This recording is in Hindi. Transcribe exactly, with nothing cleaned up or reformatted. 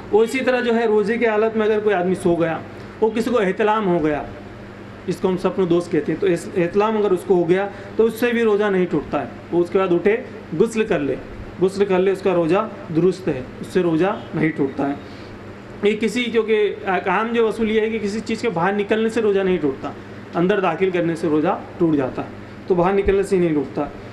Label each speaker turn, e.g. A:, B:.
A: और इसी तरह जो है रोज़े की हालत में अगर कोई आदमी सो गया, वो किसी को एहतलाम हो गया, इसको हम सपनो दोस्त कहते हैं, तो एहतलाम अगर उसको हो गया तो उससे भी रोज़ा नहीं टूटता है। वो उसके बाद उठे, गुस्ल कर ले, गुस्ल कर ले, उसका रोज़ा दुरुस्त है, उससे रोज़ा नहीं टूटता है। ये किसी, क्योंकि आम जो वसूल ये है कि किसी चीज़ के बाहर निकलने से रोज़ा नहीं टूटता, अंदर दाखिल करने से रोज़ा टूट जाता है, तो बाहर निकलने से ही नहीं टूटता।